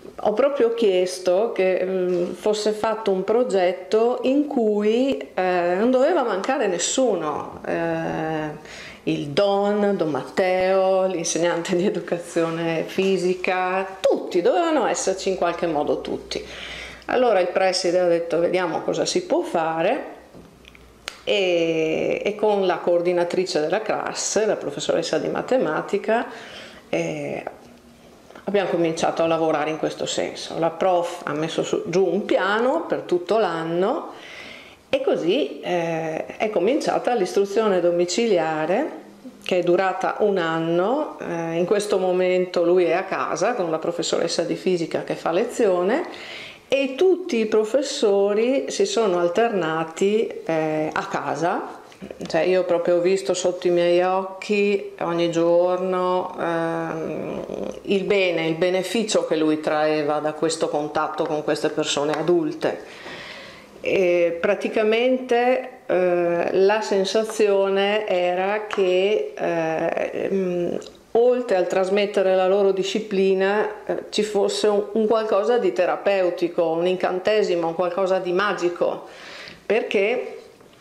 ho proprio chiesto che fosse fatto un progetto in cui non doveva mancare nessuno. Il Don Matteo, l'insegnante di educazione fisica, tutti, dovevano esserci in qualche modo tutti. Allora il preside ha detto vediamo cosa si può fare e con la coordinatrice della classe, la professoressa di matematica, abbiamo cominciato a lavorare in questo senso. La prof ha messo giù un piano per tutto l'anno e così è cominciata l'istruzione domiciliare, che è durata un anno. In questo momento lui è a casa con la professoressa di fisica che fa lezione e tutti i professori si sono alternati a casa. Cioè io proprio ho visto sotto i miei occhi ogni giorno il bene, il beneficio che lui traeva da questo contatto con queste persone adulte. E praticamente la sensazione era che oltre al trasmettere la loro disciplina ci fosse un qualcosa di terapeutico, un incantesimo, un qualcosa di magico, perché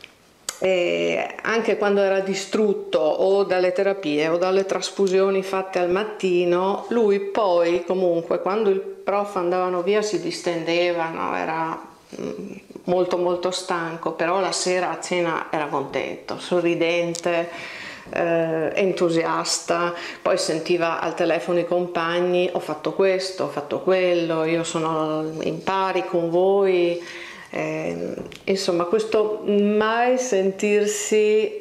anche quando era distrutto o dalle terapie o dalle trasfusioni fatte al mattino, lui poi comunque quando il prof andavano via si distendeva, no? Era molto molto stanco, però la sera a cena era contento, sorridente, entusiasta, poi sentiva al telefono i compagni: ho fatto questo, ho fatto quello, io sono in pari con voi. Insomma, questo mai sentirsi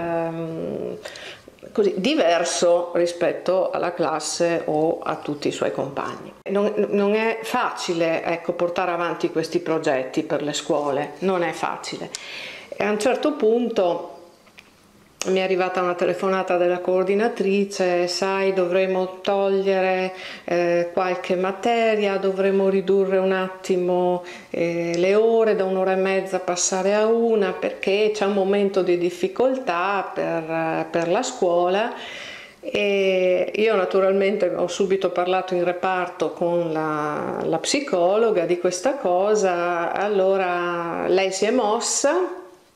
così diverso rispetto alla classe o a tutti i suoi compagni. Non è facile, ecco, portare avanti questi progetti per le scuole, non è facile. E a un certo punto mi è arrivata una telefonata della coordinatrice: sai, dovremo togliere qualche materia, dovremo ridurre un attimo le ore, da un'ora e mezza passare a una, perché c'è un momento di difficoltà per la scuola. E io naturalmente ho subito parlato in reparto con la psicologa di questa cosa. Allora lei si è mossa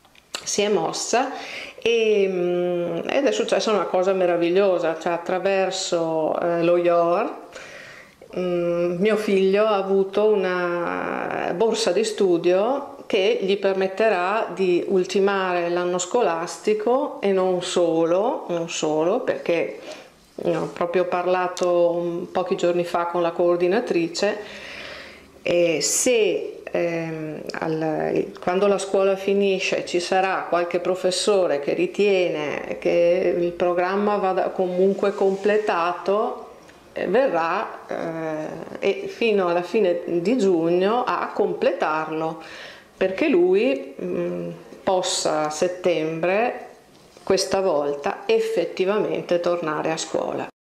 ed è successa una cosa meravigliosa, cioè attraverso lo IOR mio figlio ha avuto una borsa di studio che gli permetterà di ultimare l'anno scolastico, e non solo, perché ho proprio parlato pochi giorni fa con la coordinatrice, e se quando la scuola finisce ci sarà qualche professore che ritiene che il programma vada comunque completato, verrà e fino alla fine di giugno a completarlo, perché lui possa a settembre questa volta effettivamente tornare a scuola.